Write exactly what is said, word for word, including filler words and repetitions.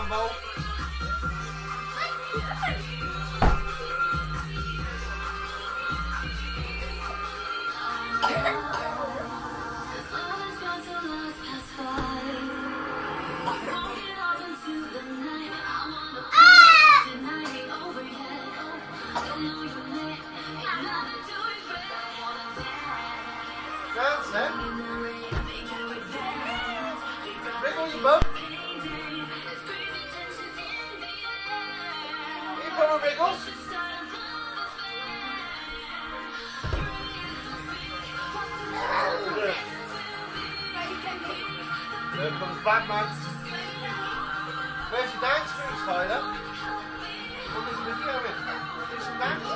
on, Bo. Dance then. Wriggle your bum. You put a wriggle. There comes Batman. Where's your dance moves, Tyler? What is the video in? Do some dance.